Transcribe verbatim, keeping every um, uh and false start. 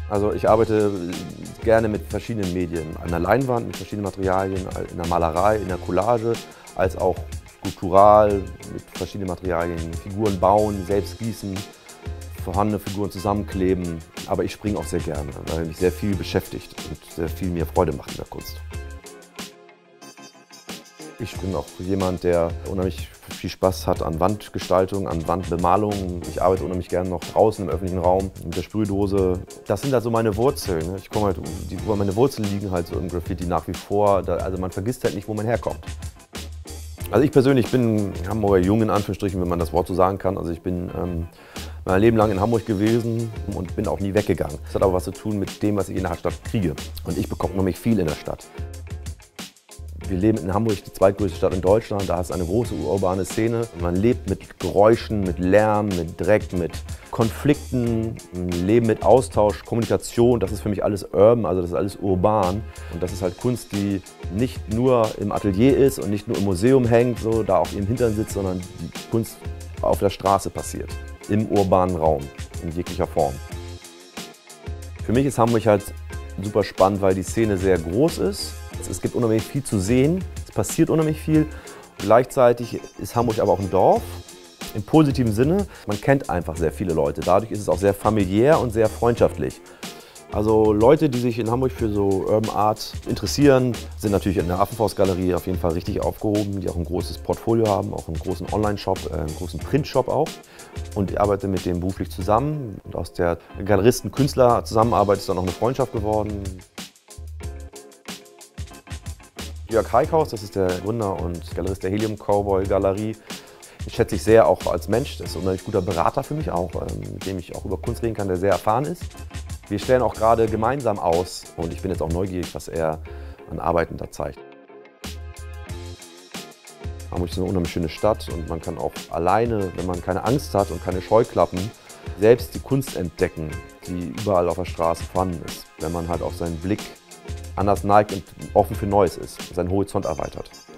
Also ich arbeite gerne mit verschiedenen Medien, an der Leinwand, mit verschiedenen Materialien, in der Malerei, in der Collage, als auch skulptural mit verschiedenen Materialien, Figuren bauen, selbst gießen, vorhandene Figuren zusammenkleben. Aber ich springe auch sehr gerne, weil mich sehr viel beschäftigt und sehr viel mir Freude macht in der Kunst. Ich bin auch jemand, der unheimlich viel Spaß hat an Wandgestaltung, an Wandbemalung. Ich arbeite unheimlich gerne noch draußen im öffentlichen Raum mit der Sprühdose. Das sind halt so meine Wurzeln. Ich komme halt, die, meine Wurzeln liegen halt so im Graffiti nach wie vor. Da, also man vergisst halt nicht, wo man herkommt. Also ich persönlich bin Hamburger Jung in Anführungsstrichen, wenn man das Wort so sagen kann. Also ich bin ähm, mein Leben lang in Hamburg gewesen und bin auch nie weggegangen. Das hat aber was zu tun mit dem, was ich in der Stadt kriege. Und ich bekomme nämlich viel in der Stadt. Wir leben in Hamburg, die zweitgrößte Stadt in Deutschland. Da ist eine große urbane Szene. Man lebt mit Geräuschen, mit Lärm, mit Dreck, mit Konflikten, Leben mit Austausch, Kommunikation. Das ist für mich alles urban, also das ist alles urban. Und das ist halt Kunst, die nicht nur im Atelier ist und nicht nur im Museum hängt, so da auf ihrem Hintern sitzt, sondern die Kunst auf der Straße passiert, im urbanen Raum, in jeglicher Form. Für mich ist Hamburg halt super spannend, weil die Szene sehr groß ist. Es gibt unheimlich viel zu sehen, es passiert unheimlich viel. Gleichzeitig ist Hamburg aber auch ein Dorf, im positiven Sinne. Man kennt einfach sehr viele Leute, dadurch ist es auch sehr familiär und sehr freundschaftlich. Also Leute, die sich in Hamburg für so Urban Art interessieren, sind natürlich in der Affenfaust-Galerie auf jeden Fall richtig aufgehoben, die auch ein großes Portfolio haben, auch einen großen Online-Shop, einen großen Print-Shop auch. Und ich arbeite mit dem beruflich zusammen. Und aus der Galeristen-Künstler-Zusammenarbeit ist dann auch eine Freundschaft geworden. Jörg Heikhaus, das ist der Gründer und Galerist der Helium Cowboy Galerie. Ich schätze ich sehr auch als Mensch, das ist ein unheimlich guter Berater für mich auch, mit dem ich auch über Kunst reden kann, der sehr erfahren ist. Wir stellen auch gerade gemeinsam aus und ich bin jetzt auch neugierig, was er an Arbeiten da zeigt. Hamburg ist eine unheimlich schöne Stadt und man kann auch alleine, wenn man keine Angst hat und keine Scheuklappen, selbst die Kunst entdecken, die überall auf der Straße vorhanden ist, wenn man halt auch seinen Blick anders neigt und offen für Neues ist, seinen Horizont erweitert.